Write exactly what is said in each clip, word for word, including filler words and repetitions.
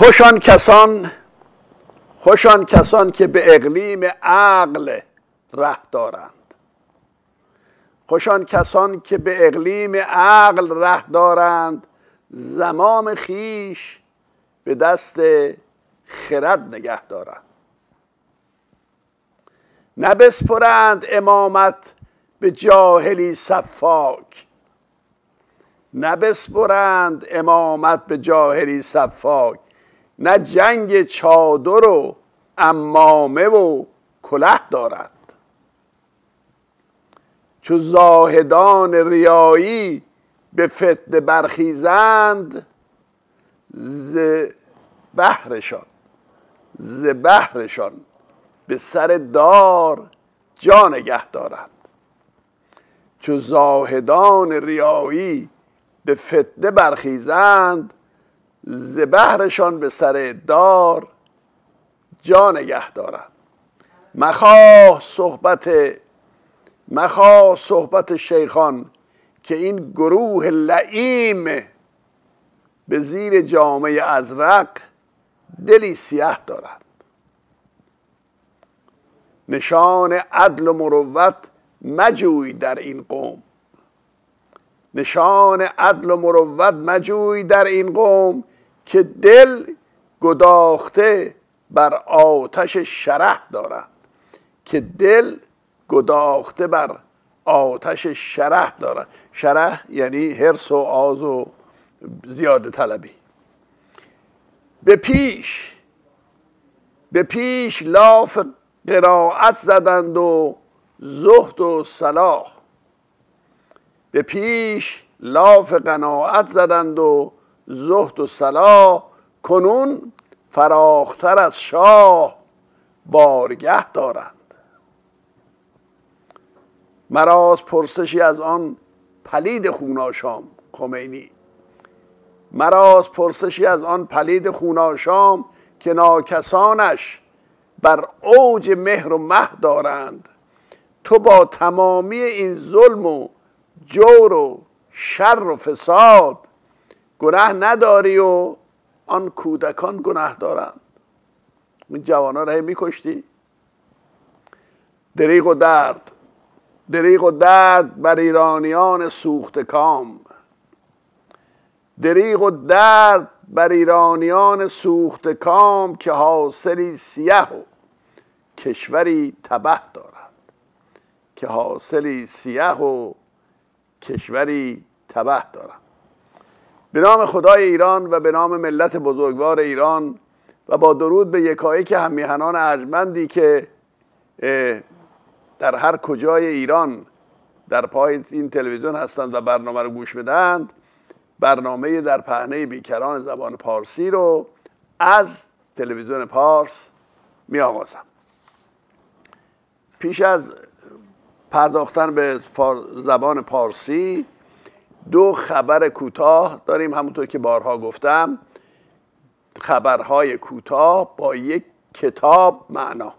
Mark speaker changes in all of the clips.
Speaker 1: خوش آن کسان خوش آن کسان که به اقلیم عقل ره دارند. خوش آن کسان که به اقلیم عقل ره دارند، زمام خیش به دست خرد نگه دارند. نه بسپرند امامت به جاهلی سفاک، نه بسپرند امامت به جاهلی سفاک. نه جنگ چادر و عمامه و کله دارند. چو زاهدان ریایی به فتنه برخیزند، ز بهرشان ز بهرشان به سر دار جا نگه دارند. چو زاهدان ریایی به فتنه برخیزند، ز بهرشان به سر دار جا نگه دارند. مخواه صحبت مخواه صحبت شیخان که این گروه لعیم به زیر جامه ازرق دلی سیه دارند. نشان عدل و مروت مجوی در این قوم، نشان عدل و مروت مجوی در این قوم، که دل گداخته بر آتش شرح دارند. که دل گداخته بر آتش شرح دارند. شرح یعنی حرص و آز و زیاده طلبی. به پیش به پیش لاف قرائت زدند و زهد و صلاح. به پیش لاف قناعت زدند و زهد و صلاح، کنون فراختر از شاه بارگه دارند. مراست پرسشی از آن پلید خوناشام، خمینی، مراست پرسشی از آن پلید خوناشام، که ناکسانش بر اوج مهر و مه دارند. تو با تمامی این ظلم و جور و شر و فساد گناه نداری و آن کودکان گناه دارند. این جوانان را میکشتی. دریغ و درد دریغ و درد بر ایرانیان سوخت کام. دریغ و درد بر ایرانیان سوخت کام، که حاصلی سیه و کشوری تبه دارند. که حاصلی سیه و کشوری تبه دارند. به نام خدای ایران و به نام ملت بزرگوار ایران و با درود به یکایک هممیهنان ارجمندی که در هر کجای ایران در پای این تلویزیون هستند و برنامه رو گوش بدند، برنامه در پهنه بیکران زبان پارسی رو از تلویزیون پارس می آغازم. پیش از پرداختن به زبان پارسی، دو خبر کوتاه داریم. همونطور که بارها گفتم، خبرهای کوتاه با یک کتاب معنا.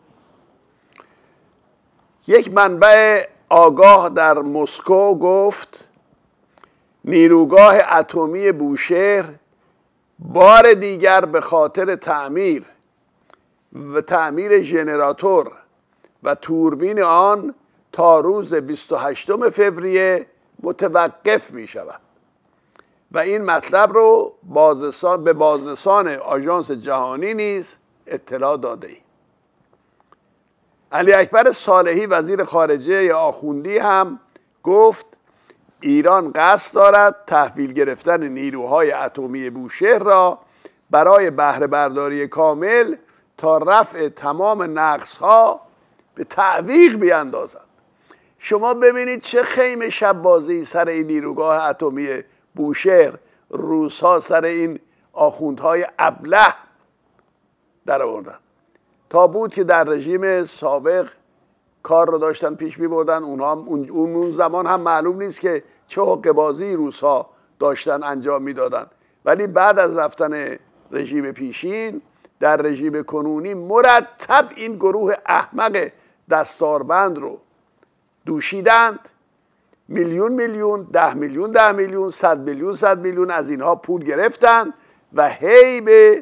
Speaker 1: یک منبع آگاه در مسکو گفت نیروگاه اتمی بوشهر بار دیگر به خاطر تعمیر و تعمیر ژنراتور و توربین آن تا روز بیست و هشتم فوریه متوقف می شود و این مطلب رو بازرسان به بازرسان آژانس جهانی نیز اطلاع داده ایم. علی اکبر صالحی وزیر خارجه آخوندی هم گفت ایران قصد دارد تحویل گرفتن نیروهای اتمی بوشهر را برای بهره برداری کامل تا رفع تمام نقصها به تعویق بیاندازد. شما ببینید چه خیمه شب بازی سر این نیروگاه اتمی بوشهر روس‌ها سر این آخوندهای ابله در آوردن. تا بود که در رژیم سابق کار رو داشتن پیش می بردن. اونها اون اون زمان هم معلوم نیست که چه حقه بازی روس‌ها داشتن انجام میدادن، ولی بعد از رفتن رژیم پیشین در رژیم کنونی مرتب این گروه احمق دستاربند رو دوشیدند. میلیون میلیون، ده میلیون ده میلیون، صد میلیون صد میلیون از اینها پول گرفتند و هی به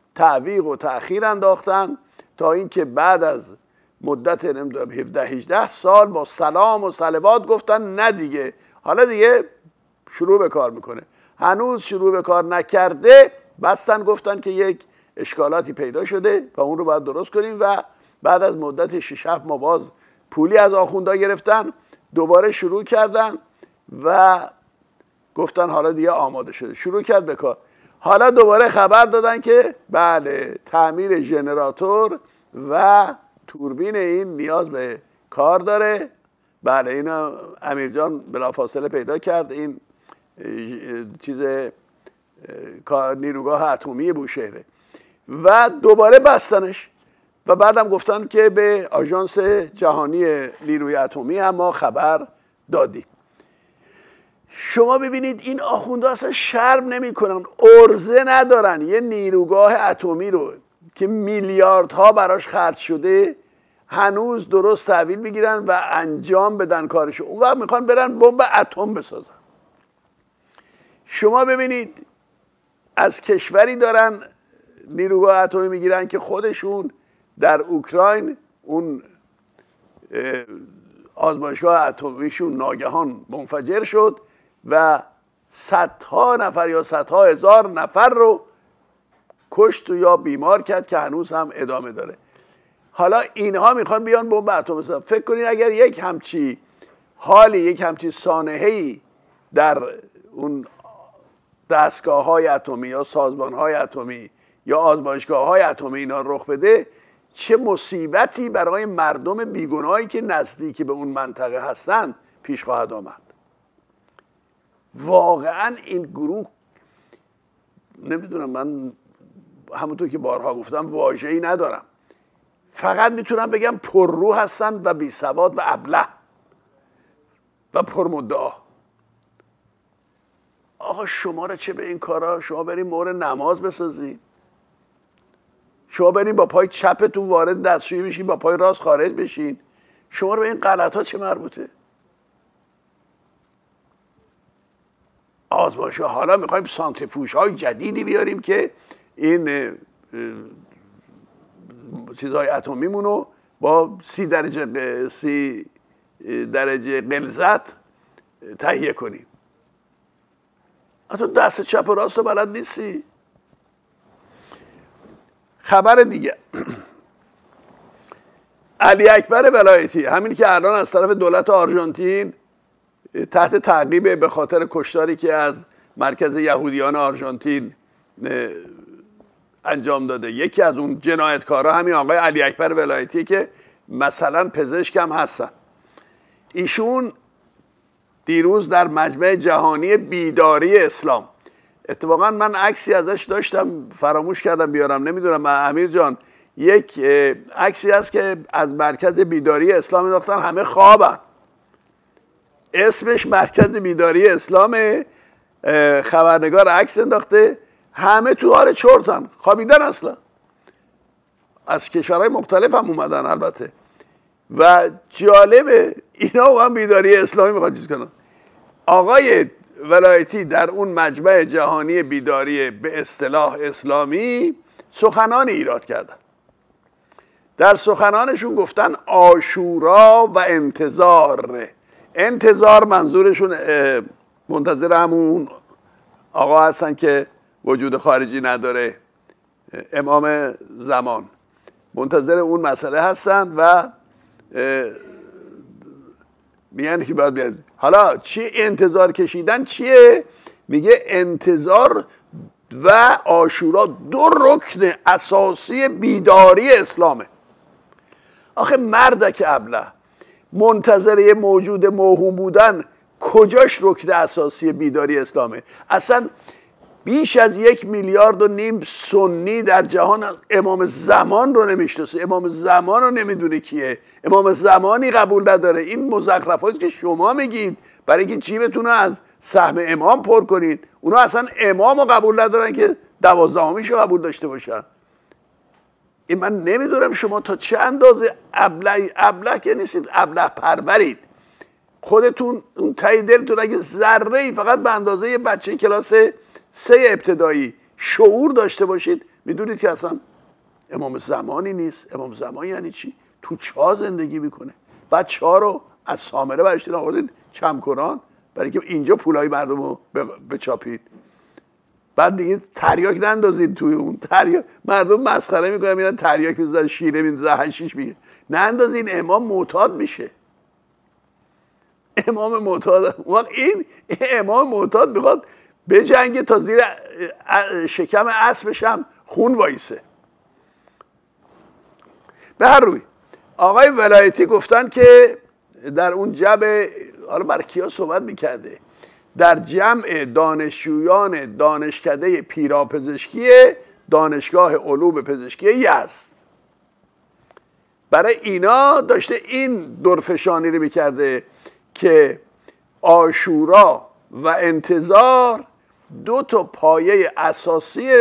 Speaker 1: تعویق و تأخیر انداختن تا اینکه بعد از مدت نمیدونم هفده هجده سال با سلام و صلوات گفتن نه دیگه، حالا دیگه شروع به کار میکنه. هنوز شروع به کار نکرده بستن، گفتن که یک اشکالاتی پیدا شده و اون رو باید درست کنیم و بعد از مدت شش هفت ماه باز پولی از آخوندا گرفتن، دوباره شروع کردن و گفتن حالا دیگه آماده شده، شروع کرد به کار. حالا دوباره خبر دادن که بله تعمیر ژنراتور و توربین این نیاز به کار داره. بله اینو امیرجان بلافاصله پیدا کرد، این چیز نیروگاه اتمی بوشهره و دوباره بستنش و بعدم گفتن که به آژانس جهانی نیروی اتمی هم ما خبر دادیم. شما ببینید این آخونده اصلا شرم نمی کنن، ارزه ندارن یه نیروگاه اتمی رو که میلیاردها براش خرج شده هنوز درست تحویل بگیرن و انجام بدن کارشو، اون وقت میخوان برن بمب اتم بسازن. شما ببینید از کشوری دارن نیروگاه اتمی میگیرن که خودشون در اوکراین اون آزمایشگاه اتمیشون ناگهان منفجر شد و صدها نفر یا صدها هزار نفر رو کشت و یا بیمار کرد که هنوز هم ادامه داره. حالا اینها میخوان بیان بمب اتم بسازن. فکر کنین اگر یک همچی حالی، یک همچی سانحه‌ای در اون دستگاه های اتمی یا سازمان های اتمی یا آزمایشگاه های اتمی اینا رخ بده، چه مصیبتی برای مردم بیگناهی که نزدیکی به اون منطقه هستند پیش خواهد آمد. واقعا این گروه، نمیدونم، من همونطور که بارها گفتم واژه‌ای ندارم، فقط میتونم بگم پررو هستن و بی سواد و ابله و پرمدعا. آقا شما رو چه به این کارا؟ شما بریم مهر نماز بسازین، شما بریم با پای چپتون وارد دستشویی بشین، با پای راست خارج بشین. شما رو به این غلط ها چه مربوطه؟ آزمایشگاه حالا میخوایم سانتریفوژ های جدیدی بیاریم که این چیزهای اتمیمون رو با سی درجه سی درجه غلظت تهیه کنیم. تو دست چپ و راست رو بلد نیستی. خبر دیگه، علی اکبر ولایتی، همین که الان از طرف دولت آرژانتین تحت تعقیب به خاطر کشتاری که از مرکز یهودیان آرژانتین انجام داده، یکی از اون جنایتکارا همین آقای علی اکبر ولایتی که مثلا پزشک هم هستن. ایشون دیروز در مجمع جهانی بیداری اسلام، اتفاقا من عکسی ازش داشتم فراموش کردم بیارم، نمیدونم امیر جان، یک عکسی هست که از مرکز بیداری اسلام انداختن، همه خوابن، اسمش مرکز بیداری اسلامه، خبرنگار عکس انداخته، همه تو حال چرتن، خوابیدن اصلا، از کشورهای مختلف هم اومدن البته. و جالبه اینا هم بیداری اسلامی میخواد چیز کنن. آقای ولایتی در اون مجمع جهانی بیداری به اصطلاح اسلامی سخنان ایراد کردن. در سخنانشون گفتن عاشورا و انتظار. انتظار منظورشون منتظر همون آقا هستن که وجود خارجی نداره، امام زمان، منتظر اون مسئله هستن و میگن که باید بیاد. حالا چی انتظار کشیدن چیه؟ میگه انتظار و عاشورا دو رکن اساسی بیداری اسلامه. آخه مردک ابله، منتظر موجود موهوم بودن کجاش رکن اساسی بیداری اسلامه؟ اصلا بیش از یک میلیارد و نیم سنی در جهان امام زمان رو نمیشناسه، امام زمان رو نمیدونه کیه، امام زمانی قبول نداره. این مزخرفاتی که شما میگید برای اینکه جیبتون رو از سهم امام پر کنید، اونا اصلا امام رو قبول ندارن که دوازدهمیش رو قبول داشته باشن. این من نمیدونم شما تا چه اندازه ابله ابله که نیستید، ابله پرورید. خودتون اون ته دلتون اگه ذره ای فقط به اندازه یه بچه کلاس سه ابتدایی شعور داشته باشید، میدونید که اصلا امام زمانی نیست. امام زمان یعنی چی؟ تو چاه زندگی میکنه. بعد چاه رو از سامره برش دارن آوردین چمکران برای که اینجا پولای مردم رو بچاپید. بعد دیگه تریاک نندازید توی اون تریاک. مردم مسخره میکنن میرن تریاک میذارن، شیره میذارن، حشیش میگه نندازین، امام معتاد میشه. امام معتاد وقت این امام معتاد میخواد به جنگ تا زیر شکم اسبش هم خون وایسه. به هر روی آقای ولایتی گفتن که در اون جمع، حالا برای کیا صحبت میکرده، در جمع دانشجویان دانشکده پیراپزشکی دانشگاه علوم پزشکی یزد، برای اینا داشته این درفشانی رو میکرده که عاشورا و انتظار دو تا پایه اساسی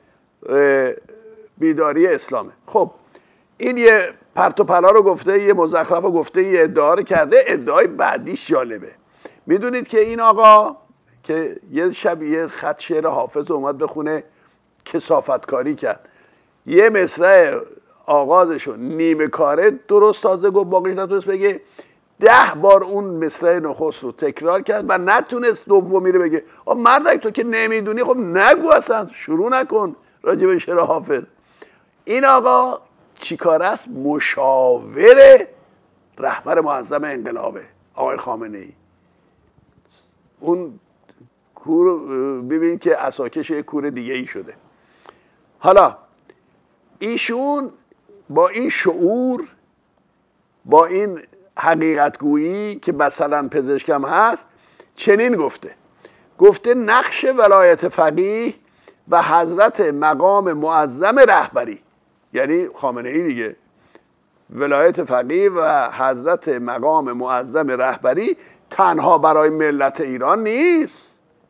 Speaker 1: بیداری اسلامه. خب این یه پرت و پلا رو گفته، یه مزخرف رو گفته، یه ادعا رو کرده. ادعای بعدیش جالبه. میدونید که این آقا که یه شب یه خط شعر حافظ اومد بخونه، کثافتکاری کرد، یه مصرع آغازشو نیمه کاره درست تازه گفت، باقیش نتونست بگه. ده بار اون مصرع نخست رو تکرار کرد و نتونست دومی رو بگه. آه مردک تو که نمیدونی خب نگو، اصلا شروع نکن راجع به شعر حافظ. این آقا چیکار است؟ مشاور رهبر معظم انقلابه، آقای خامنه ای. اون کور ببین که اساکش یک کور دیگه ای شده. حالا ایشون با این شعور، با این حقیقت گویی که مثلا پزشکم هست، چنین گفته گفته نقش ولایت فقیه و حضرت مقام معظم رهبری، یعنی خامنه ای دیگه، ولایت فقیه و حضرت مقام معظم رهبری تنها برای ملت ایران نیست،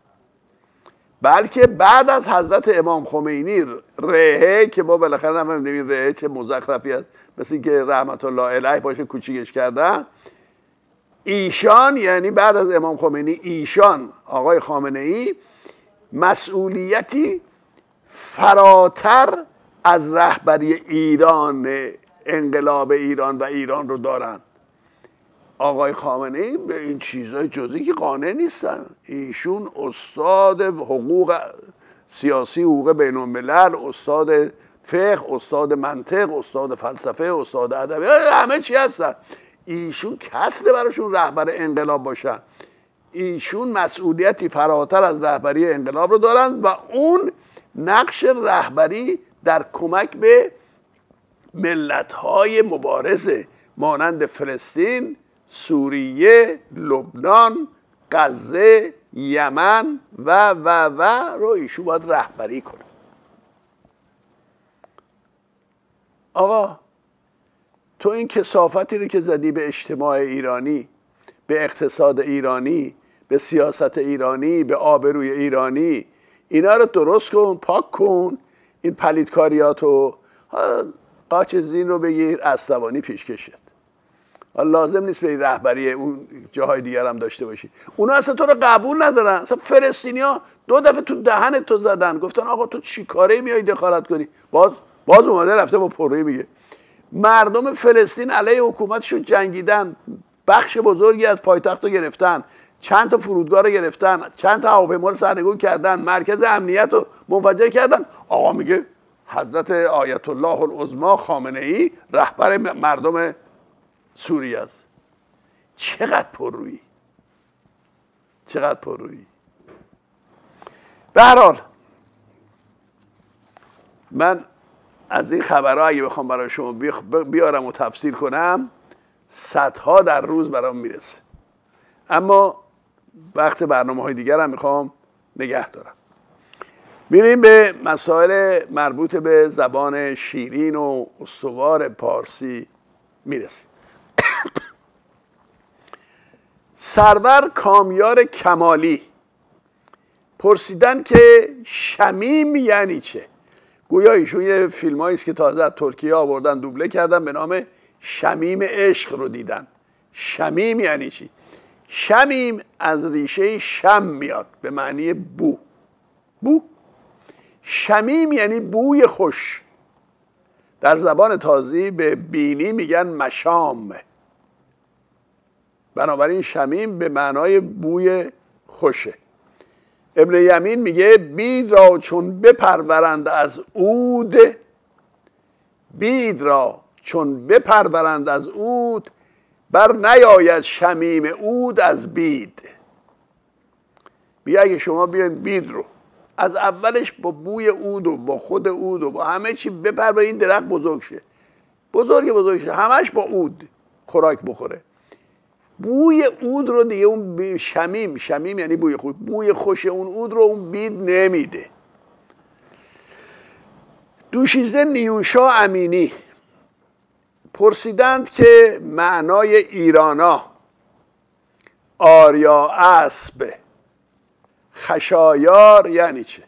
Speaker 1: بلکه بعد از حضرت امام خمینی رهه که ما بالاخره نفهمیدیم رهه چه مزخرفی است، مثل که رحمت الله علیه باشه کوچیکش کردن، ایشان یعنی بعد از امام خمینی ایشان آقای خامنه ای مسئولیتی فراتر از رهبری ایران، انقلاب ایران و ایران رو دارن. آقای خامنه ای به این چیزای جزئی که قانع نیستن. ایشون استاد حقوق سیاسی، حقوق بین الملل، استاد فقه، استاد منطق، استاد فلسفه، استاد ادب، همه چی هستن. ایشون کسله براشون رهبر انقلاب باشن. ایشون مسئولیتی فراتر از رهبری انقلاب رو دارن و اون نقش رهبری در کمک به ملت‌های مبارزه مانند فلسطین، سوریه، لبنان، غزه، یمن و و و رو ایشون باید رهبری کنه. آقا تو این کثافتی رو که زدی به اجتماع ایرانی، به اقتصاد ایرانی، به سیاست ایرانی، به آبروی ایرانی، اینا رو درست کن، پاک کن. این پلیدکاریاتو، قاچ زین رو بگیر، اسلوانی پیش کشید. لازم نیست به رهبری اون جاهای دیگر هم داشته باشی. اونا اصلا تو رو قبول ندارن. اصلا فلسطینیا دو دفعه تو دهن تو زدن، گفتن آقا تو چی کاره میای دخالت کنی؟ باز باز اومده رفته با پروی میگه مردم فلسطین علیه حکومتشون جنگیدن، بخش بزرگی از پایتخت رو گرفتن، چند تا فرودگاه رو گرفتن، چند تا هواپیما رو سرنگون کردن، مرکز امنیت رو منفجر کردن. آقا میگه حضرت آیت الله العظما خامنه ای رهبر مردم سوریه است. چقدر پررویی، چقدر پررویی. به هر حال من از این خبرها اگه بخوام برای شما بیارم و تفسیر کنم صدها در روز برام میرسه، اما وقت برنامه های دیگر هم میخوام نگه دارم. میریم به مسائل مربوط به زبان شیرین و استوار پارسی میرسیم. سرور کامیار کمالی پرسیدن که شمیم یعنی چه؟ گویا ایشون یه فیلمایی است که تازه از ترکیه آوردن دوبله کردن به نام شمیم عشق رو دیدن. شمیم یعنی چی؟ شمیم از ریشه شم میاد به معنی بو. بو شمیم یعنی بوی خوش. در زبان تازی به بینی میگن مشام. بنابراین شمیم به معنای بوی خوشه. ابن یمین میگه بید را چون بپرورند از عود، بید را چون بپرورند از عود، بر نیاید شمیم عود از بید. میگه اگه شما بیاین بید رو از اولش با بوی عود و با خود عود و با همه چی بپرورید، این درخت بزرگ شه، بزرگ بزرگ شه، همش با عود خوراک بخوره. بوی عود رو دیگه اون شمیم، شمیم یعنی بوی خوش، بوی خوش اون عود رو اون بید نمیده. دوشیزه نیوشا امینی پرسیدند که معنای ایرانا، آریا اسب، خشایار یعنی چه؟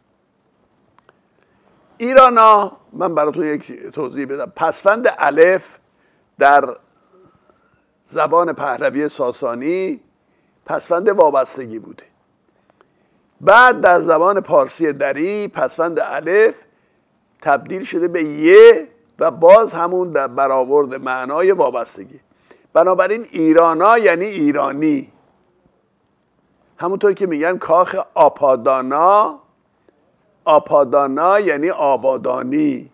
Speaker 1: ایرانا من براتون یک توضیح بدم. پسوند الف در زبان پهلوی ساسانی پسوند وابستگی بوده. بعد در زبان پارسی دری پسوند الف تبدیل شده به یه و باز همون در برآورد معنای وابستگی. بنابراین ایرانا یعنی ایرانی. همونطور که میگن کاخ آپادانا، آپادانا یعنی آبادانی.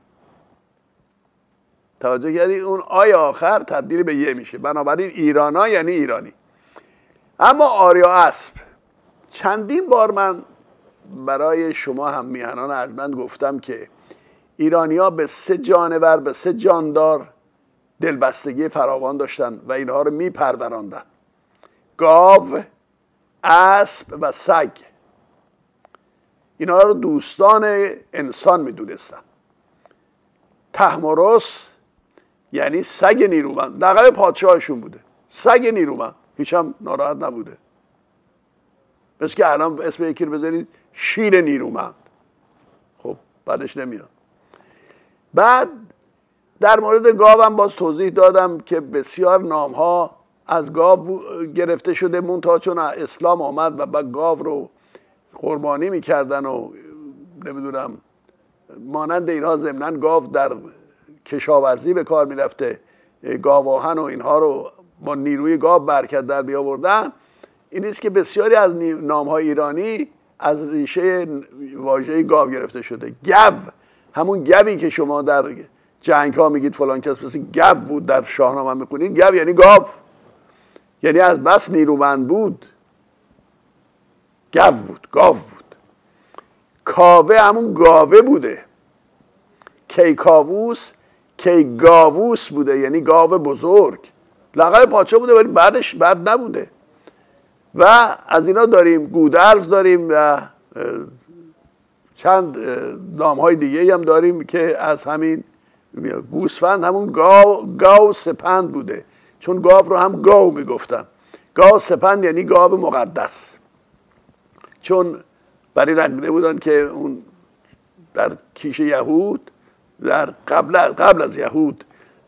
Speaker 1: توجه کردید؟ اون آی آخر تبدیل به یه میشه. بنابراین ایرانا یعنی ایرانی. اما آریا اسب، چندین بار من برای شما هم میهنان ارجمند گفتم که ایرانی‌ها به سه جانور، به سه جاندار دلبستگی فراوان داشتن و اینها رو میپروراندن: گاو، اسب و سگ. اینها رو دوستان انسان میدونستن. تحمرس یعنی سگ نیرومند، لقب پادشاهشون بوده، سگ نیرومند، هیچ هم ناراحت نبوده. مثل که الان اسم یکی رو بذارید شیر نیرومند، خب بعدش نمیاد. بعد در مورد گاو هم باز توضیح دادم که بسیار نامها از گاو گرفته شده، منتها چون اسلام آمد و بعد گاو رو قربانی میکردن و نمیدونم مانند اینها، ضمناً گاو در کشاورزی به کار میرفته، گاواهن و اینها رو با نیروی گاو برکت در بیاوردن. این است که بسیاری از نامهای ایرانی از ریشه واژه گاو گرفته شده. گو، همون گوی که شما در جنگ ها میگید فلان کس مثل گو بود، در شاهنامه میخونید، گو یعنی گاو، یعنی از بس نیرومند بود گو بود، گاو بود. کاوه همون گاوه بوده. کیکاووس کیگاووس بوده، یعنی گاو بزرگ. لقب پادشاه بوده ولی بعدش بد نبوده. و از اینا داریم، گودرز داریم و چند نامهای دیگه هم داریم که از همین گوسفند همون گاو، گاو سپند بوده، چون گاو رو هم گاو میگفتن. گاو سپند یعنی گاو مقدس، چون برای رنگیده بودن که اون در کیش یهود، در قبل قبل از یهود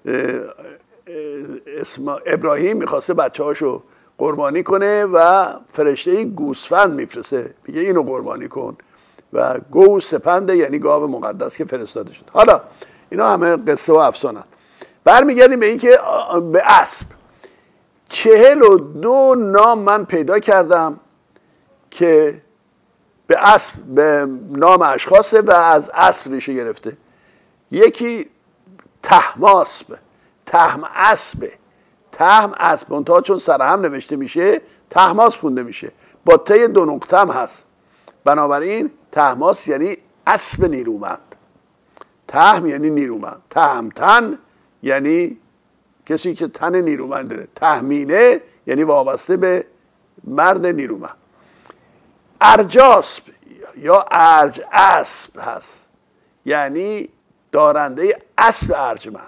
Speaker 1: اسم ابراهیم میخواسته بچه هاشو قربانی کنه و فرشته گوسفند میفرسته، میگه اینو قربانی کن و گو سپنده یعنی گاو مقدس که فرستاده شد. حالا اینا همه قصه و افسانه. برمیگردیم به این که به اسب چهل و دو نام من پیدا کردم که به اسب، به نام اشخاصه و از اسب ریشه گرفته. یکی تهماسب، تهم اسبه، تهم اسب، منتها چون سرهم نوشته میشه تهماس خونده میشه، با ته دو نقطه هم هست. بنابراین تهماس یعنی اسب نیرومند. تهم یعنی نیرومند، تهمتن یعنی کسی که تن نیرومند داره، تهمینه یعنی وابسته به مرد نیرومند. ارجاسب یا ارج اسب هست، یعنی دارنده اسب ارجمند.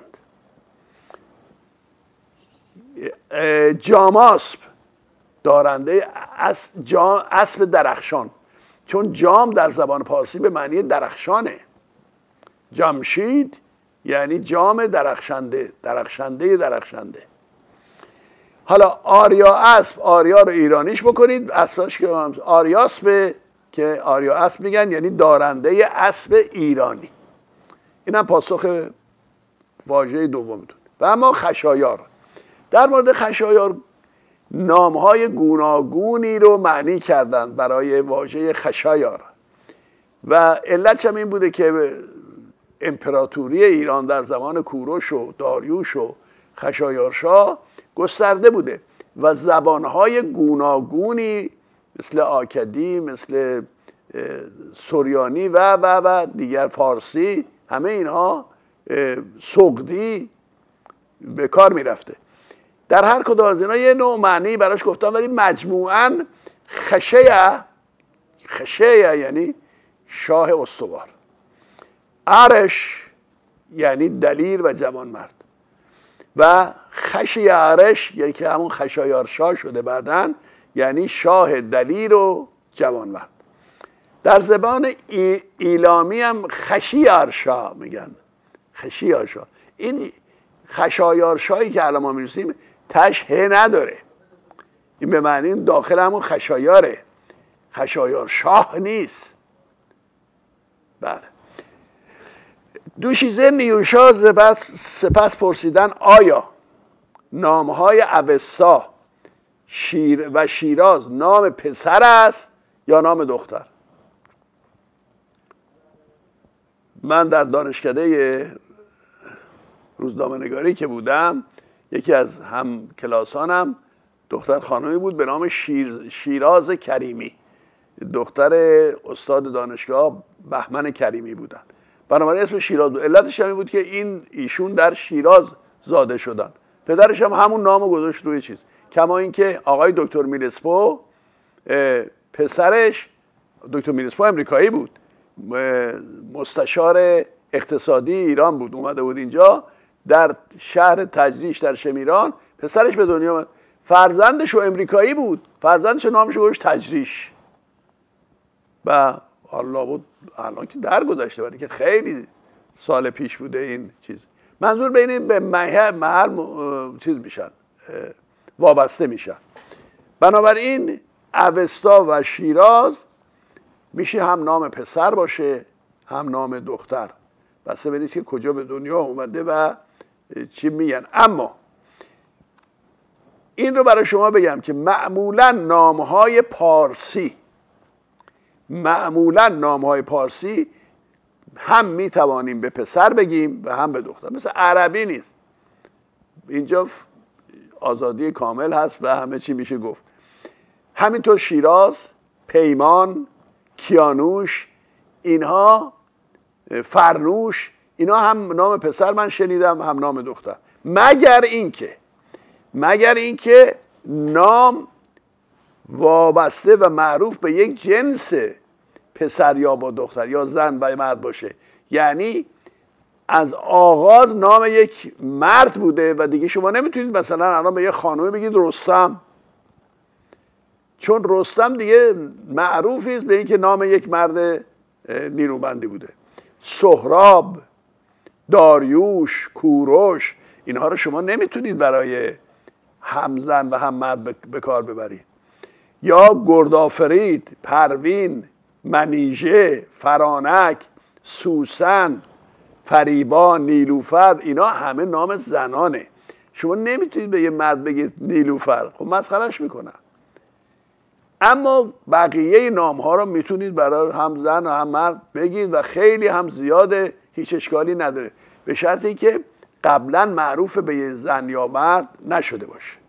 Speaker 1: جاماسب دارنده اسب درخشان، چون جام در زبان پارسی به معنی درخشانه. جمشید یعنی جام درخشنده، درخشنده درخشنده. حالا آریا اسب، آریا رو ایرانیش بکنید، اسبش که آریاسب که آریا اسب میگن یعنی دارنده اسب ایرانی. اینم پاسخ واژه دومتون. و اما خشایار، در مورد خشایار نامهای گوناگونی رو معنی کردند برای واژه خشایار و علتش هم این بوده که امپراتوری ایران در زمان کوروش و داریوش و خشایارشا گسترده بوده و زبانهای گوناگونی مثل آکدی، مثل سوریانی و و و دیگر فارسی، همه اینها سغدی به کار میرفته. در هر کدام از اینا یه نوع معنی براش گفتم، ولی مجموعاً خشیه خشیه یعنی شاه استوار، عرش یعنی دلیر و جوانمرد و خشی عرش یعنی که همون خشایار شاه شده بعدن، یعنی شاه دلیر و جوانمرد. در زبان ای ایلامی هم خشیارشا میگن، خشیارشا. این خشایارشایی که الان ما می‌نویسیم تش ه نداره، این به معنی داخل همون خشایاره، خشایار شاه نیست. بله. دوشیزه نیوشا سپس, سپس پرسیدن آیا نامهای اوستا شیر و شیراز نام پسر است یا نام دختر؟ من در دانشکده روزنامه نگاری که بودم، یکی از هم کلاسانم دختر خانمی بود به نام شیر، شیراز کریمی، دختر استاد دانشگاه بهمن کریمی بودن، بنابراین اسم شیراز بود. علتش هم بود که این ایشون در شیراز زاده شدن، پدرش هم همون نامو گذاشت روی چیز. کما اینکه آقای دکتر میلسپو پسرش، دکتر میلسپو امریکایی بود، مستشار اقتصادی ایران بود، اومده بود اینجا در شهر تجریش در شمیران، پسرش به دنیا اومد، فرزندشو امریکایی بود، فرزندشو نامشو گذاشت تجریش و الله بود الان که درگذشته، برای که خیلی سال پیش بوده این چیز. منظور به اینه به محل, محل چیز میشن، وابسته میشن. بنابراین اوستا و شیراز میشه هم نام پسر باشه هم نام دختر، بسته به نیست که کجا به دنیا اومده و چی میگن. اما این رو برای شما بگم که معمولا نامهای پارسی معمولا نامهای پارسی هم میتوانیم به پسر بگیم و هم به دختر، مثل عربی نیست. اینجا آزادی کامل هست و همه چی میشه گفت. همینطور شیراز، پیمان، کیانوش، اینها، فرنوش، اینا هم نام پسر من شنیدم هم نام دختر، مگر اینکه مگر اینکه نام وابسته و معروف به یک جنس پسر یا با دختر یا زن و مرد باشه، یعنی از آغاز نام یک مرد بوده و دیگه شما نمیتونید مثلا الان به یه خانومه بگید رستم، چون رستم دیگه معروفی است به اینکه نام یک مرد نیرومندی بوده. سهراب، داریوش، کوروش، اینها رو شما نمیتونید برای هم زن و هم مرد به کار ببرید. یا گردآفرید، پروین، منیژه، فرانک، سوسن، فریبا، نیلوفر، اینا همه نام زنانه. شما نمیتونید به یه مرد بگید نیلوفر، خب مسخرهش میکنن. اما بقیه نام ها رو میتونید برای هم زن و هم مرد بگید و خیلی هم زیاده، هیچ اشکالی نداره، به شرطی که قبلا معروف به یه زن یا مرد نشده باشه.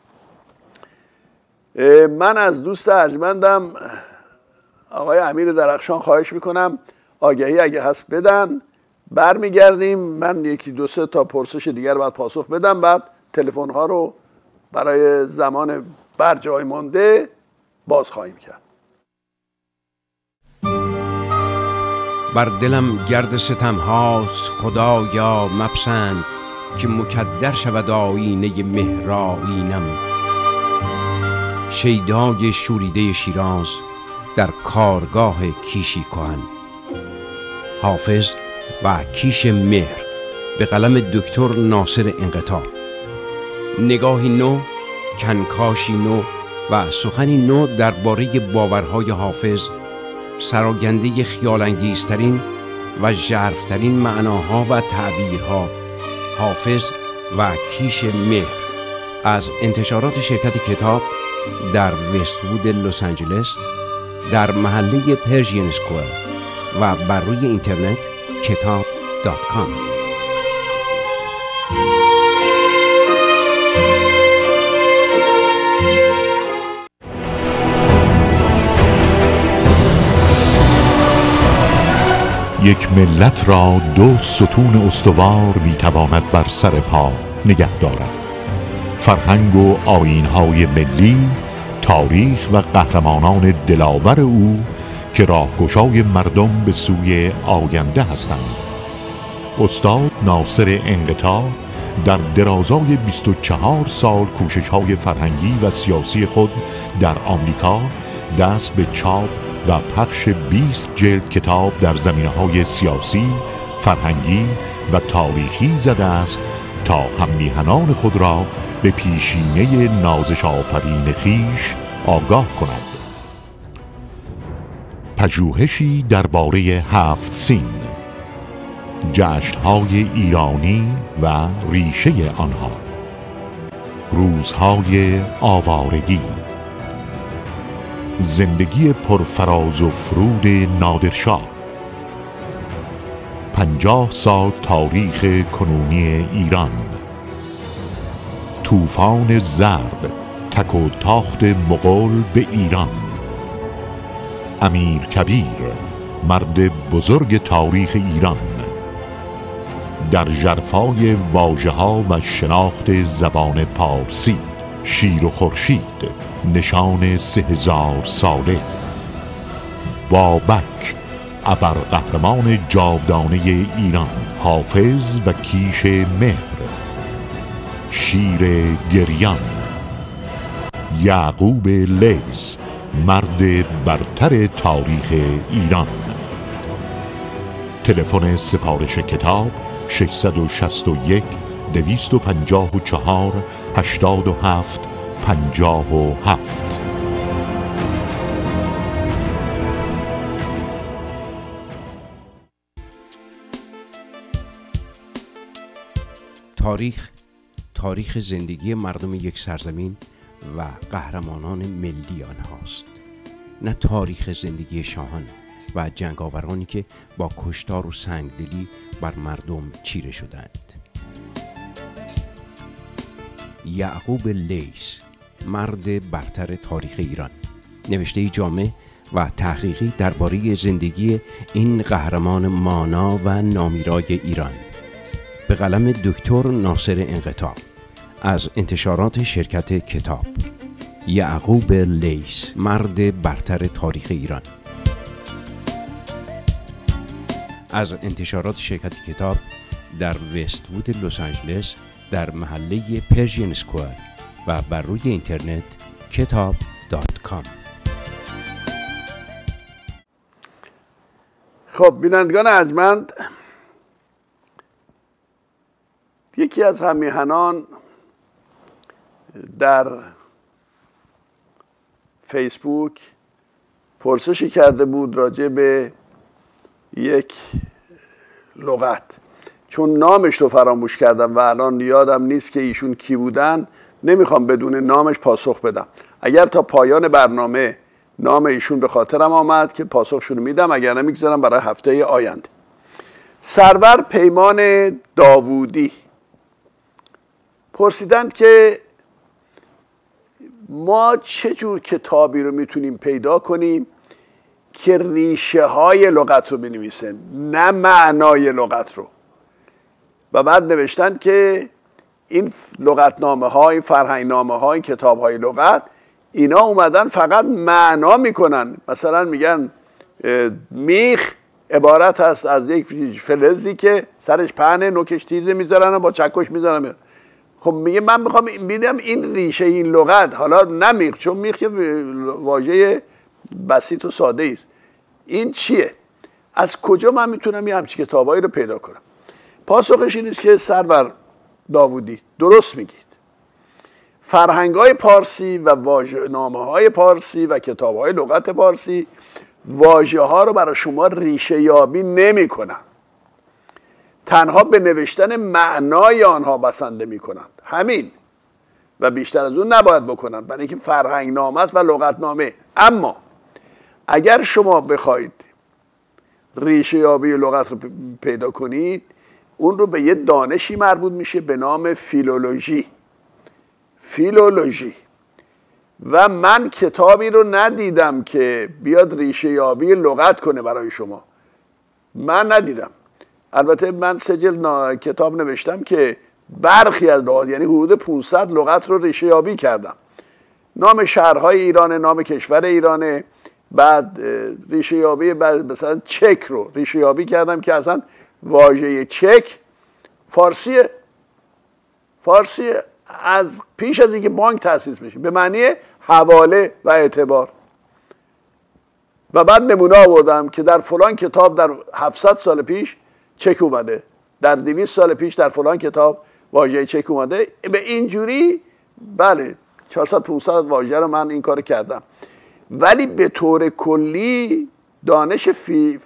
Speaker 1: من از دوست ارجمندم آقای امیر درخشان خواهش میکنم آگهی اگه هست بدن، برمیگردیم. من یکی دو سه تا پرسش دیگر بعد پاسخ بدم، بعد تلفن ها رو برای زمان برجای مانده باز خواهیم کرد.
Speaker 2: بر دلم گرد ستم هاست خدایا مپسند، که مکدر شود آیینه مهرآیینم. شیدای شوریده شیراز در کارگاه کیشی کهن. حافظ و کیش مهر به قلم دکتر ناصر انقطاع. نگاهی نو، کنکاشی نو و سخنی نو درباره باورهای حافظ سراگنده خیالانگیزترین و ژرف‌ترین معناها و تعبیرها، حافظ و کیش مهر، از انتشارات شرکت کتاب در وست‌وود لس آنجلس در محله پرژین اسکوئر و بر روی اینترنت کتاب دات کام.
Speaker 3: یک ملت را دو ستون استوار میتواند بر سر پا نگه دارد: فرهنگ و آیین‌های ملی، تاریخ و قهرمانان دلاور او که راهگشای مردم به سوی آینده هستند. استاد ناصر انقطاع در درازای بیست و چهار سال کوشش‌های فرهنگی و سیاسی خود در آمریکا دست به چاپ و پخش بیست جلد کتاب در زمینه‌های سیاسی، فرهنگی و تاریخی زده است تا هم‌میهنان خود را به پیشینه نازش آفرین خویش آگاه کند. پژوهشی درباره هفت سین، جشن‌های ایرانی و ریشه آنها، روزهای آوارگی، زندگی پرفراز و فرود نادرشاه، پنجاه سال تاریخ کنونی ایران، طوفان زرد، تک و تاخت مغول به ایران، امیر کبیر، مرد بزرگ تاریخ ایران، در ژرفای واژه‌ها و شناخت زبان پارسی، شیر و خورشید، نشان سه هزار ساله، بابک، ابرقهرمان جاودانه ایران، حافظ و کیش مهر، شیر گریان، یعقوب لیث، مرد برتر تاریخ ایران. تلفن سفارش کتاب ششصد و شصت و یک دویست و پنجاه و چهار هشتاد و هفت پنجاه و هفت.
Speaker 2: تاریخ تاریخ زندگی مردم یک سرزمین و قهرمانان ملی آنهاست، نه تاریخ زندگی شاهان و جنگاورانی که با کشتار و سنگدلی بر مردم چیره شدند. یعقوب لیث، مرد برتر تاریخ ایران، نوشته جامع و تحقیقی درباره زندگی این قهرمان مانا و نامیرای ایران، به قلم دکتر ناصر انقطاع، از انتشارات شرکت کتاب. یعقوب لیث، مرد برتر تاریخ ایران، از انتشارات شرکت کتاب در وست‌وود لس آنجلس در محله پرژین اسکوئر و بر روی اینترنت کتاب دات کام.
Speaker 1: خب بینندگان ارجمند، یکی از هم‌میهنان در فیسبوک پرسشی کرده بود راجع به یک لغت. چون نامش رو فراموش کردم و الان یادم نیست که ایشون کی بودن، نمیخوام بدون نامش پاسخ بدم. اگر تا پایان برنامه نام ایشون به خاطرم آمد که پاسخشون رو میدم، اگر نمیگذارم برای هفته آینده. سرور پیمان داوودی پرسیدند که ما چه جور کتابی رو میتونیم پیدا کنیم که ریشه های لغت رو بنویسه، نه معنای لغت رو. و بعد نوشتن که این لغتنامه ها، این فرهنگنامه ها، این کتاب های لغت، اینا اومدن فقط معنا میکنن. مثلا میگن میخ عبارت هست از یک فلزی که سرش پهنه، نوکش تیزه، میذارن و با چکش میذارن. خب میگه من میخوام ببینم این ریشه این لغت، حالا نه میخ، چون میخ واژه بسیط و ساده است، این چیه؟ از کجا من میتونم یه همچین کتابایی رو پیدا کنم؟ پاسخش این است که سرور داوودی درست میگید. فرهنگ‌های پارسی و واژه‌نامه‌های پارسی و کتاب‌های لغت پارسی واژه ها رو برای شما ریشه یابی نمی کنن، تنها به نوشتن معنای آنها بسنده می کنند، همین، و بیشتر از اون نباید بکنن، برای اینکه فرهنگ نامه است و لغت نامه. اما اگر شما بخواید ریشه یابی لغت رو پیدا کنید، اون رو به یه دانشی مربوط میشه به نام فیلولوژی. فیلولوژی. و من کتابی رو ندیدم که بیاد ریشه یابی لغت کنه برای شما، من ندیدم. البته من سه جلد کتاب نوشتم که برخی از لغات، یعنی حدود پانصد لغت رو ریشه یابی کردم. نام شهرهای ایرانه، نام کشور ایرانه، بعد ریشه یابی بعد مثلا چک رو ریشه یابی کردم که اصلا واژه چک فارسیه. فارسی از پیش از اینکه بانک تأسیس بشه به معنی حواله و اعتبار. و بعد نمونه آوردم که در فلان کتاب در هفتصد سال پیش چک اومده، در دویست سال پیش در فلان کتاب واژه چک اومده. به اینجوری بله چهارصد پانصد واژه رو من این کار کردم. ولی به طور کلی دانش فی...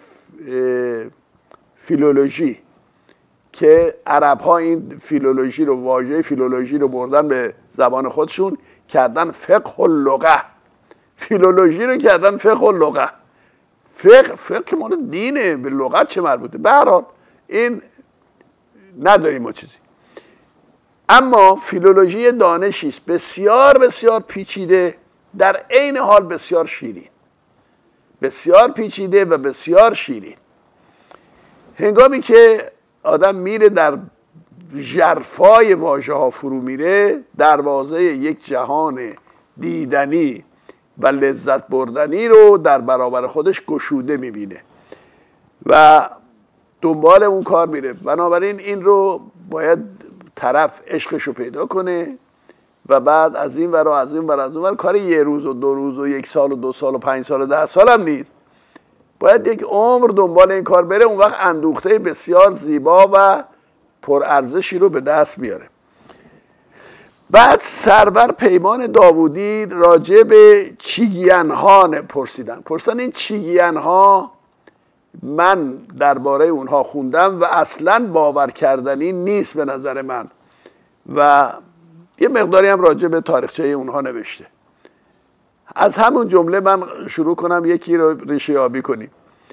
Speaker 1: فیلولوژی که عرب ها این فیلولوژی رو، واژه فیلولوژی رو بردن به زبان خودشون، کردن فقه اللغه. فیلولوژی رو کردن فقه اللغه. فقه فقه مال دینه، به لغت چه مربوطه؟ به هر حال این نداریم ما چیزی. اما فیلولوژی دانشی است بسیار بسیار پیچیده، در عین حال بسیار شیرین. بسیار پیچیده و بسیار شیرین. هنگامی که آدم میره در ژرفای واژه ها فرو میره، دروازه یک جهان دیدنی و لذت بردنی رو در برابر خودش گشوده میبینه و دنبال اون کار میره. بنابراین این رو باید طرف عشقش رو پیدا کنه و بعد از این ور و از این ور از اون ور. کار یه روز و دو روز و یک سال و دو سال و پنج سال و ده سال هم نیست، باید یک عمر دنبال این کار بره. اون وقت اندوخته بسیار زیبا و پرارزشی رو به دست میاره. بعد سرور پیمان داوودی راجع به چیگیان ها پرسیدن. پرسیدن این چیگیان ها، من درباره اونها خوندم و اصلا باور کردنی نیست به نظر من، و یه مقداری هم راجع به تاریخچه اونها نوشته. از همون جمله من شروع کنم یکی رو ریشه یابی کنیم.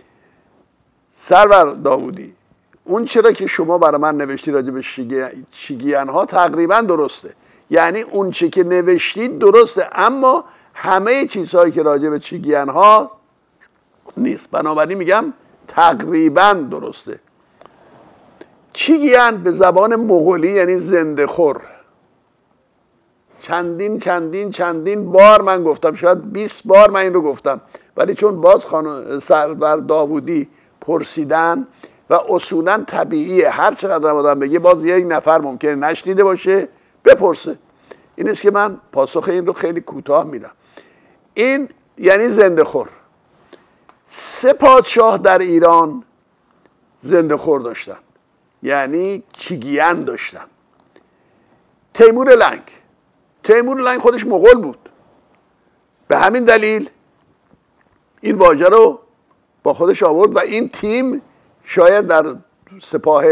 Speaker 1: سرور داوودی، اون چرا که شما برای من نوشتی راجع به چیگیان ها تقریبا درسته، یعنی اون چی که نوشتید درسته، اما همه چیزهایی که راجع به چیگیان ها نیست. بنابراین میگم تقریبا درسته. چیگیان به زبان مغولی یعنی زنده خور. چندین چندین چندین بار من گفتم، شاید بیست بار من این رو گفتم، ولی چون باز خانم سرور داوودی پرسیدن و اصولا طبیعیه هر چقدر آدم بگه باز یک نفر ممکنه نشنیده باشه بپرسه. این است که من پاسخ این رو خیلی کوتاه میدم. این یعنی زنده خور. سه پادشاه در ایران زنده خور داشتن، یعنی چیگیان داشتن. تیمور لنگ تیمور لنگ خودش مغول بود، به همین دلیل این واژه رو با خودش آورد و این تیم شاید در سپاه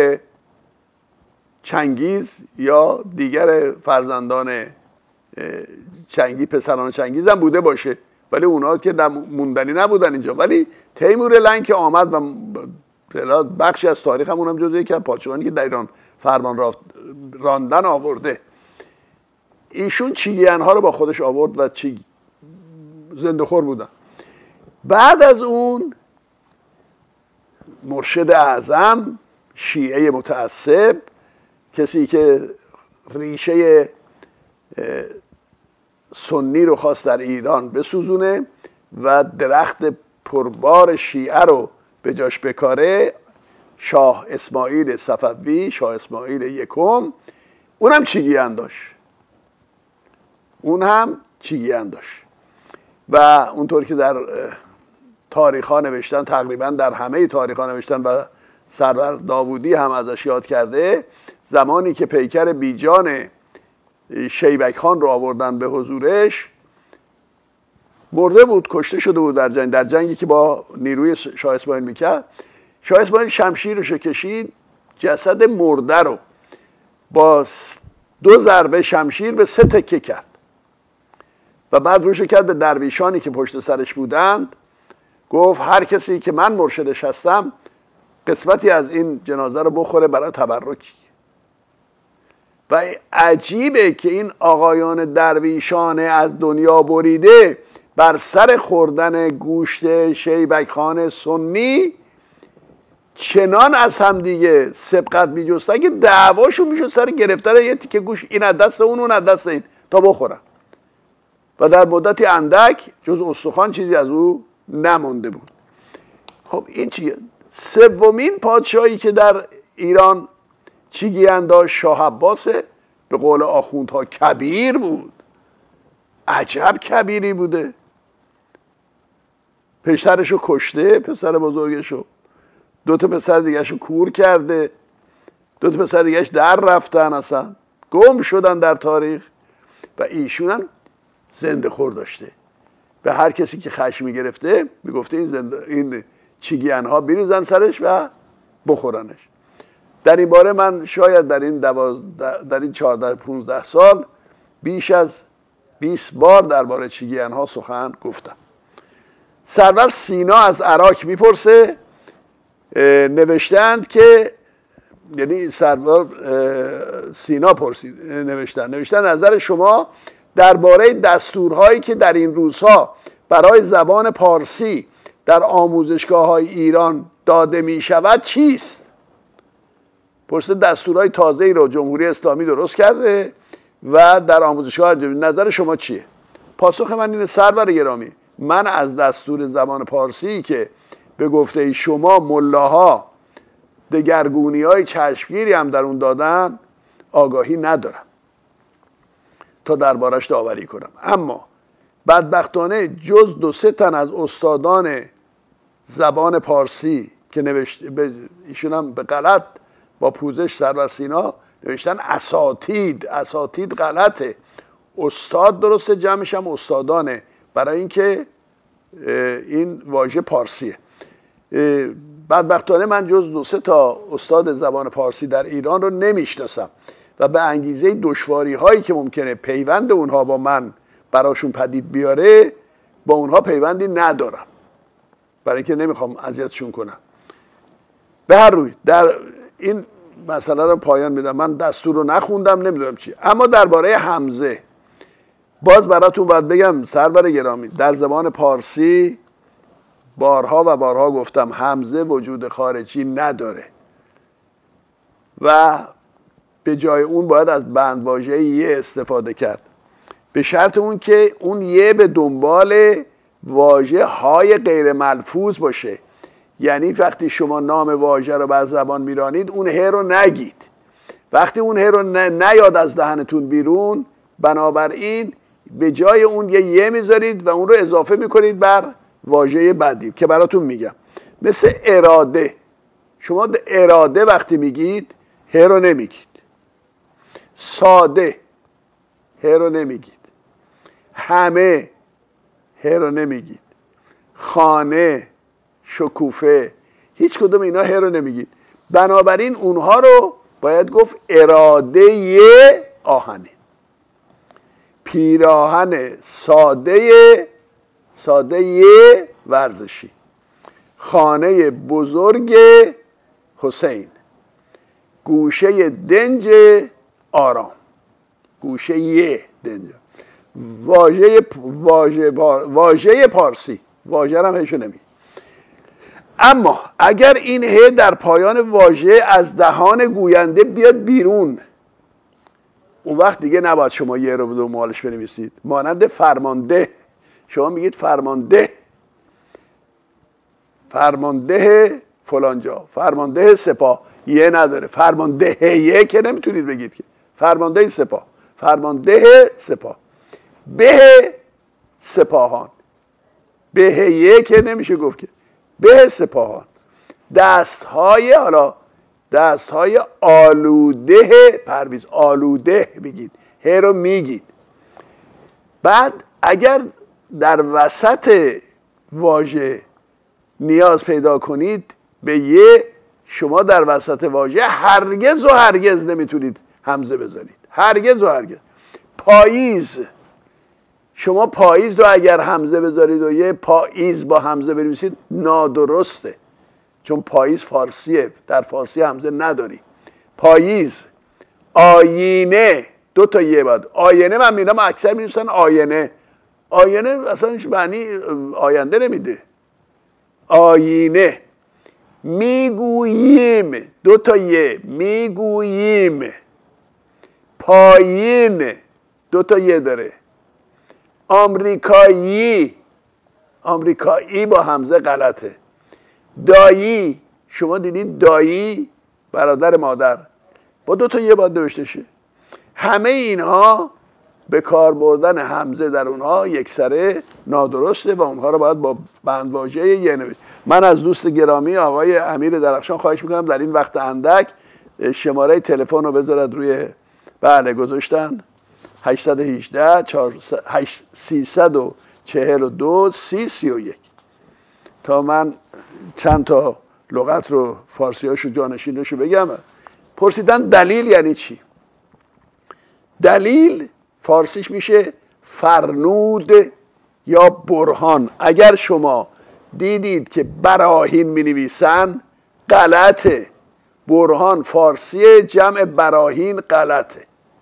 Speaker 1: چنگیز یا دیگر فرزندان چنگیز، پسران چنگیز هم بوده باشه، ولی اونا که موندنی نبودن اینجا. ولی تیمور لنگ که آمد و بخشی از تاریخ هم اونم جزو یکی از پادشاهانی که در ایران فرمان راندن آورده، ایشون چیگیان ها رو با خودش آورد و چی زنده خور بودن. بعد از اون مرشد اعظم شیعه متعصب، کسی که ریشه سنی رو خواست در ایران بسوزونه و درخت پربار شیعه رو به جاش بکاره، شاه اسماعیل صفوی، شاه اسماعیل یکم، اونم چیگیان داشت. اون هم چیگیان داشت و اونطور که در تاریخ ها نوشتن، تقریبا در همه تاریخ ها نوشتن و سرور داوودی هم ازش یاد کرده، زمانی که پیکر بیجان شیبک خان رو آوردن به حضورش، مرده بود، کشته شده بود در جنگ، در جنگی که با نیروی شاه اسماعیل میکرد. شاه اسماعیل شمشیرشو کشید، جسد مرده رو با دو ضربه شمشیر به سه تکه کرد و بعد روشو کرد به درویشانی که پشت سرش بودند، گفت هر کسی که من مرشدش هستم قسمتی از این جنازه رو بخوره برای تبرکی. و عجیبه که این آقایان درویشان از دنیا بریده بر سر خوردن گوشت شیبک خان سنی چنان از هم دیگه سبقت میجستن که دعواشون میشد سر گرفتن یه تیکه گوش، این از دست اون، اون از دست این، تا بخورن. و در مدتی اندک جز استخوان چیزی از او نمانده بود. خب این چیه؟ سومین پادشاهی که در ایران چیگیان داشت شاه عباسه، به قول آخوندها کبیر بود. عجب کبیری بوده. پسرشو کشته، پسر بزرگشو، دو تا پسر دیگهشو کور کرده، دو تا پسر دیگهش در رفتن، اصلا گم شدن در تاریخ. و ایشون هم زنده خور داشته. به هر کسی که خشمی گرفته میگفته این زنده این چیگیان ها بریزن سرش و بخورنش. در این باره من شاید در این در این چهارده پانزده سال بیش از بیست بار درباره چیگیان ها سخن گفتم. سرور سینا از عراق میپرسه، نوشتند که یعنی سرور سینا پرسید نوشتن نوشتن نظر شما درباره دستورهایی که در این روزها برای زبان پارسی در آموزشگاه‌های ایران داده می شود چیست؟ پرسید دستورهای تازه‌ای را جمهوری اسلامی درست کرده و در آموزشگاه، نظر شما چیه؟ پاسخ من اینه سرور گرامی، من از دستور زبان پارسی که به گفته شما ملاها دگرگونی های چشمگیری هم در اون دادن آگاهی ندارم تا دربارش داوری کنم. اما بدبختانه جز دو سه تن از استادان زبان پارسی که نوشت ایشون هم به غلط با پوزش سرور سینا نوشتن اساتید، اساتید غلطه، استاد درسته، جمعش هم استادانه، برای اینکه این واژه پارسیه. بدبختانه من جز دو سه تا استاد زبان پارسی در ایران رو نمیشناسم و به انگیزه دشواری هایی که ممکنه پیوند اونها با من براشون پدید بیاره با اونها پیوندی ندارم، برای اینکه نمیخوام اذیتشون کنم. به هر روی در این مسئله رو پایان میدم. من دستور رو نخوندم، نمیدونم چی. اما درباره حمزه باز براتون باید بگم سرور گرامی، در زبان پارسی بارها و بارها گفتم حمزه وجود خارجی نداره و به جای اون باید از بندواژه یه استفاده کرد، به شرط اون که اون یه به دنبال واژه های غیر ملفوظ باشه. یعنی وقتی شما نام واژه رو بر زبان میرانید اون ه رو نگید. وقتی اون ه رو نیاد از دهنتون بیرون، بنابراین به جای اون یه یه میذارید و اون رو اضافه میکنید بر واژه بعدی که براتون میگم. مثل اراده، شما اراده وقتی میگید ه رو نمیگید. ساده ه رو نمیگید. همه ه رو نمیگید. خانه، شکوفه، هیچ کدوم اینا ه رو نمیگید. بنابراین اونها رو باید گفت اراده آهنه، پیراهن ساده ساده ورزشی، خانه بزرگ حسین، گوشه دنج آرام، گوشه یه دنج، واژه واژه واژه پارسی، واژه هم هیچ نمی. اما اگر این ه در پایان واژه از دهان گوینده بیاد بیرون، اون وقت دیگه نباید شما یه رو به دنبالش بنویسید. مانند فرمانده، شما میگید فرمانده، فرمانده فلانجا، فرمانده سپاه، یه نداره. فرمانده یه که نمیتونید بگید که، فرمانده سپاه، فرمانده سپاه، به سپاهان، به یه که نمیشه گفت که، به سپاهان. دستهای، حالا دستهای آلوده پرویز، آلوده میگید، ه رو میگید. بعد اگر در وسط واژه نیاز پیدا کنید به یه، شما در وسط واژه هرگز و هرگز نمیتونید همزه بذارید، هرگز و هرگز. پاییز، شما پاییز رو اگر همزه بذارید و یه پاییز با همزه بنویسید نادرسته، چون پاییز فارسیه، در فارسی همزه نداری. پاییز. آینه، دو تا یه باید. آینه من میدونم اکثر می‌نویسن آینه، آینه اصلا معنی آینده نمیده. آینه. میگوییم، دو تا یه، میگوییم. پایین، دو تا یه داره. آمریکایی، آمریکایی با همزه غلطه. دایی، شما دیدید دایی برادر مادر با دو تا یه باید نوشته شه. همه اینها به کار بردن همزه در اونها یکسره نادرسته و اونها رو باید با بندواژه یه نوشت. من از دوست گرامی آقای امیر درخشان خواهش میکنم در این وقت اندک شماره تلفن رو بذارد روی، بله گذاشتن، هشت یک هشت سیصد و چهل و دو سی سی و یک، تا من چند تا لغت رو فارسیاشو جانشینشو بگم. پرسیدن دلیل یعنی چی؟ دلیل فارسیش میشه فرنود یا برهان. اگر شما دیدید که براهین می نویسن غلطه، برهان فارسی جمع براهین غلطه.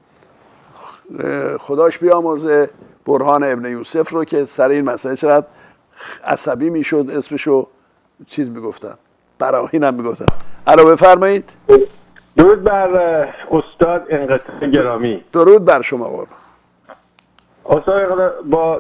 Speaker 1: خداش بیامرزه برهان ابن یوسف رو که سر این مسئله چقدر عصبی میشد، اسمشو چیز میگفتن، براهین هم میگفتن. الو بفرمایید.
Speaker 4: درود بر استاد انقطاع گرامی.
Speaker 1: درود بر شما قربان.
Speaker 4: استاد با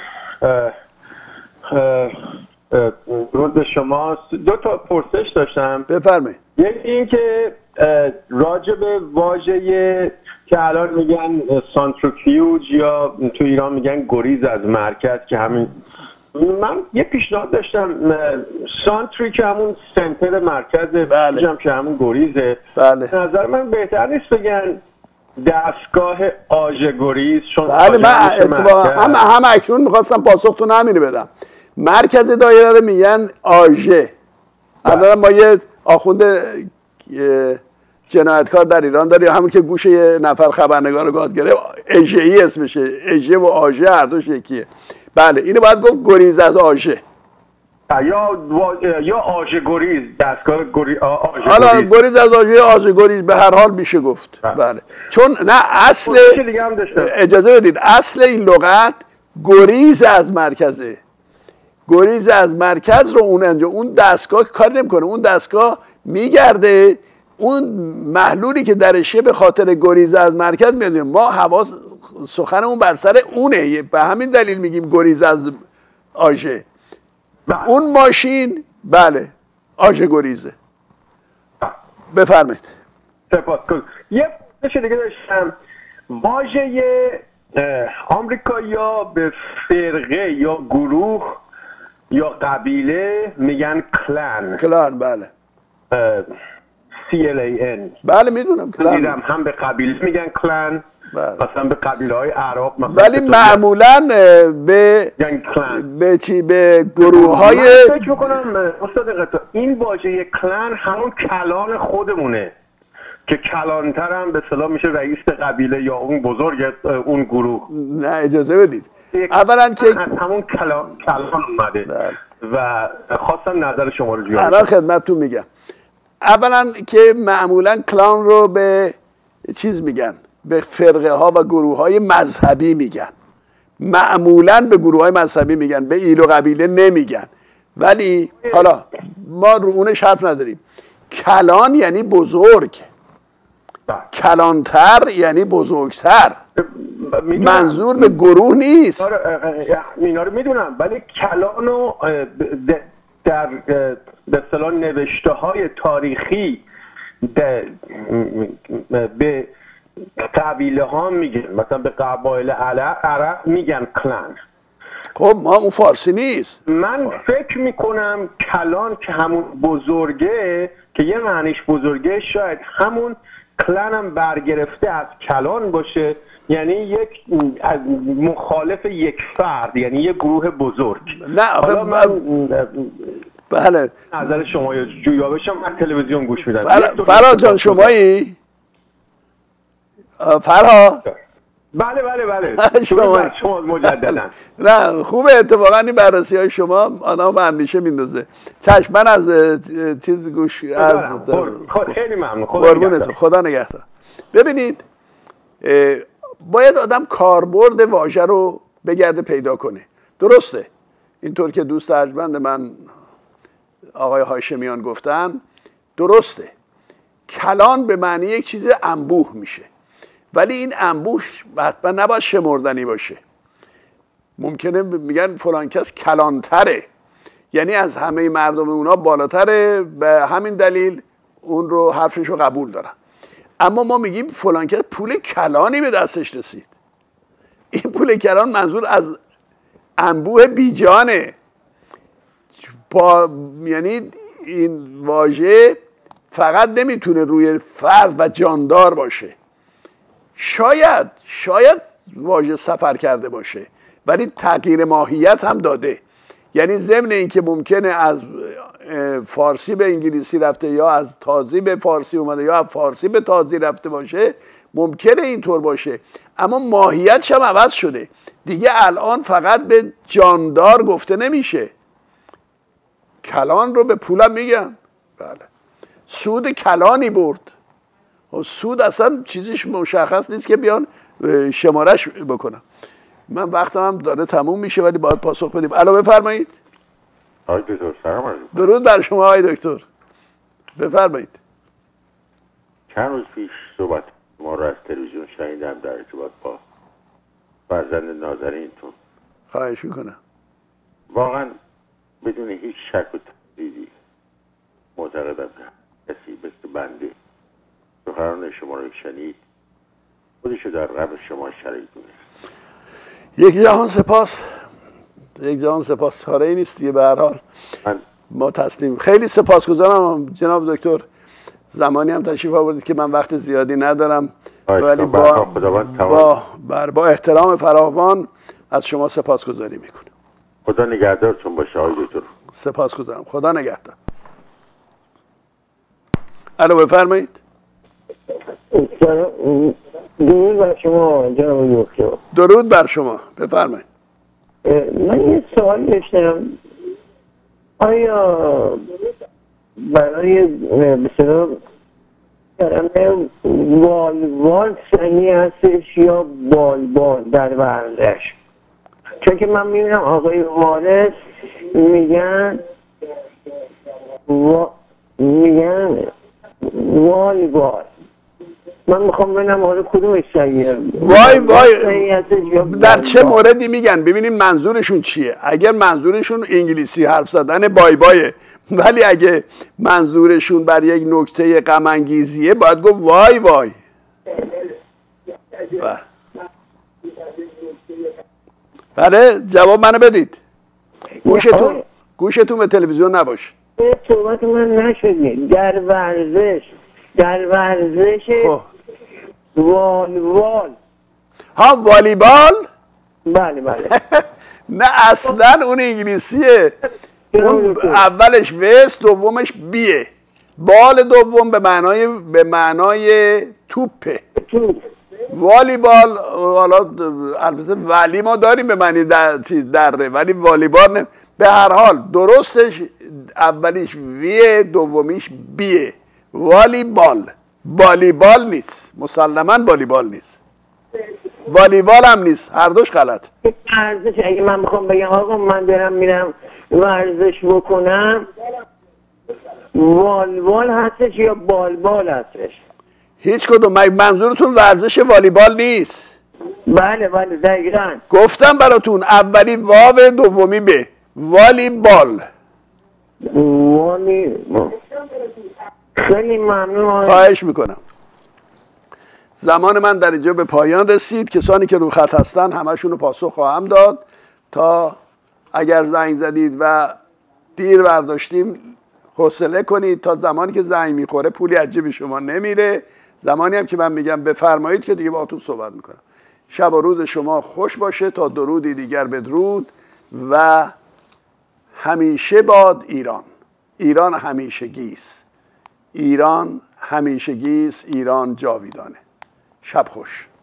Speaker 4: درود به شما. دو تا پرسش داشتم.
Speaker 1: بفرمایید.
Speaker 4: یکی این که راجع به واژه که الان میگن سانتریفیوژ یا تو ایران میگن گریز از مرکز، که همین من یه پیشنهاد داشتم، سانتری که همون سنتر مرکزه،
Speaker 1: بله.
Speaker 4: که همون گریزه.
Speaker 1: بله.
Speaker 4: نظر من بهتر نیست بگن دستگاه آژه گریز، چون
Speaker 1: بله من اتفاقا هم هم اکنون میخواستم پاسختون همینو بدم. مرکز دایره رو میگن آژه. الان ما یه آخوند جنایتکار در ایران داریم، همون که گوش یه نفر خبرنگار رو گاد گرفت، اژه‌ای اسمشه، اژه و آژه هر دوش یکیه. بله اینو باید گفت گریز از آژه،
Speaker 4: یا یا آژه گریز، دستگاه گریز.
Speaker 1: حالا گریز از آژه، آژه گریز به هر حال میشه گفت. بله چون نه اصل، اجازه بدید، اصل این لغت گریز از مرکزه. گریز از مرکز رو اون انجا اون دستگاه کار نمیکنه، اون دستگاه میگرده، اون محلولی که درشه به خاطر گریز از مرکز میاد. ما حواس سخنمون بر سر اونه، به همین دلیل میگیم گریز از آژه. اون ماشین بله آژه گریزه. بفرمایید.
Speaker 4: سپاسگزارم. یه چیز دیگه داشتم، واژه آمریکایی‌ها به فرقه یا گروه یا قبیله میگن کلان.
Speaker 1: کلان بله.
Speaker 4: سی ال ای ان.
Speaker 1: بله میدونم کلان.
Speaker 4: دیدم هم به قبیله میگن کلان، بله. مثلا به قبیله های عرب مثلا،
Speaker 1: ولی معمولا به به چی به گروه های
Speaker 4: من فکر میکنم استاد قطع این واژه کلان همون کلان خودمونه که کلانتر هم به اصطلاح میشه رئیس قبیله یا اون بزرگ اون گروه.
Speaker 1: نه اجازه بدید، اولا که
Speaker 4: همون کلان کلان اومده بله. و خواستم نظر شما رو جویا
Speaker 1: الان خدمتتون میگم. اولا که معمولا کلان رو به چیز میگن، به فرقه ها و گروه های مذهبی میگن، معمولا به گروه های مذهبی میگن، به ایل و قبیله نمیگن. ولی حالا ما رو اونش حرف نداریم. کلان یعنی بزرگ، کلانتر یعنی بزرگتر، منظور به گروه نیست.
Speaker 4: اینا رو میدونم، ولی کلانو در به اصطلاح نوشته های تاریخی به قبیله ها میگن، مثلا به قبایل عرب میگن کلان.
Speaker 1: خب ما اون فارسی نیست.
Speaker 4: من فکر میکنم کلان که همون بزرگه، که یه معنیش بزرگه، شاید همون کلن هم برگرفته از کلان باشه، یعنی یک از مخالف یک فرد، یعنی یک گروه بزرگ.
Speaker 1: نه
Speaker 4: حالا من
Speaker 1: بله
Speaker 4: نظر شما یا جویا بشم، من تلویزیون گوش میدم.
Speaker 1: فر... فرها جان شمایی؟ فرها؟
Speaker 4: بله بله بله شما شما مجددا.
Speaker 1: نه خوبه، اتفاقا این بررسی های شما آدم به اندیشه میندازه. چشم من از چیز گوش از
Speaker 4: خیلی ممنون.
Speaker 1: قربونتون، خدا نگهدار. ببینید باید آدم کاربرد واژه رو بگرده پیدا کنه. درسته اینطور که دوست ارجمند من آقای هاشمیان گفتن، درسته کلان به معنی یک چیز انبوه میشه، ولی این انبوه حتما نباید شمردنی باشه. ممکنه میگن فلان کس کلانتره، یعنی از همه مردم اونا بالاتره، به همین دلیل اون رو حرفش رو قبول دارن. اما ما میگیم فلان کس پول کلانی به دستش رسید. این پول کلان منظور از انبوه بیجانه. با یعنی این واژه فقط نمیتونه روی فرد و جاندار باشه. شاید شاید واژه سفر کرده باشه ولی تغییر ماهیت هم داده. یعنی ضمن اینکه ممکنه از فارسی به انگلیسی رفته یا از تازی به فارسی اومده یا از فارسی به تازی رفته باشه، ممکنه اینطور باشه، اما ماهیتش هم عوض شده دیگه. الان فقط به جاندار گفته نمیشه، کلان رو به پولم میگن. بله سود کلانی برد. سود اصلا چیزیش مشخص نیست که بیان شمارش بکنم. من وقتم هم داره تموم میشه ولی باید پاسخ بدیم. الو بفرمایید.
Speaker 5: آقای دکتر سلام علیکم.
Speaker 1: درود بر شما آقای دکتر، بفرمایید.
Speaker 5: چند روز پیش صحبت ما رو از تلویزیون شنیدم در ارتباط با فرزند نازنینتون.
Speaker 1: خواهش میکنم.
Speaker 5: واقعا بدون هیچ شک و تردیدی معتقدم کسی مثل بنده سخنران شما رو شنید خودشو در قبر شما شریک دونست.
Speaker 1: یک جهان سپاس، یک جهان سپاس. کاره ای نیست دیگه. به هر حال ما تسلیم. خیلی سپاسگزارم جناب دکتر، زمانی هم تشریف آوردید که من وقت زیادی ندارم، ولی با با, با, با احترام فراوان از شما سپاسگزاری میکنم.
Speaker 5: خدا نگهدارتون باشه آقای دکتر.
Speaker 1: سپاسگزارم. خدا نگهدار. الو بفرمایید.
Speaker 6: درود بر شما جناب دکتر.
Speaker 1: درود بر شما، بفرمایید.
Speaker 6: من یه سوال داشتم، آیا برای مثلا والوال سنی هستش یا بالبال در ورزش؟ چون که من میبینم آقای وارث میگن و... میگن والیبال. من میخوام ببینم حالا کدومش صحیحه.
Speaker 1: وای وای در چه موردی میگن؟ ببینیم منظورشون چیه. اگر منظورشون انگلیسی حرف زدن بای بایه، ولی اگه منظورشون بر یک نکته غم انگیزیه باید گفت وای وای. بله جواب منو بدید. گوشتون گوشتون به تلویزیون نباشه.
Speaker 6: صحبت من نشدید. در ورزش در ورزش والوال.
Speaker 1: ها والیبال؟
Speaker 6: بله بله.
Speaker 1: نه اصلا اون انگلیسیه. اون اولش وست دومش بیه. بال دوم به معنای به معنای توپه. والیبال حالا البته ولی ما داریم به معنی در دره، ولی والیبال نه. به هر حال درستش اولیش ویه دومیش بیه. والیبال والیبال نیست، مسلما والیبال نیست، والیبال هم نیست، هر دوش غلط.
Speaker 6: ورزش اگه من بخوام بگم آقا من دارم میرم ورزش بکنم، والوال هستش یا بالبال هستش؟
Speaker 1: هیچ کدوم. منظورتون ورزش والیبال نیست؟
Speaker 6: بله بله دقیقاً.
Speaker 1: گفتم براتون اولی واو دومی به. والیبال.
Speaker 6: والیبال. خیلی ممنون.
Speaker 1: خواهش میکنم. زمان من در اینجا به پایان رسید. کسانی که رو خط هستن همشون رو پاسخ خواهم داد. تا اگر زنگ زدید و دیر برداشتیم حوصله کنید، تا زمانی که زنگ میخوره پولی از جیب شما نمیره زمانی هم که من میگم بفرمایید که دیگه باهاتون صحبت میکنم. شب و روز شما خوش باشه تا درودی دیگر بدرود و همیشه باد ایران. ایران همیشگیست. ایران همیشگیست. ایران جاویدانه. شب خوش.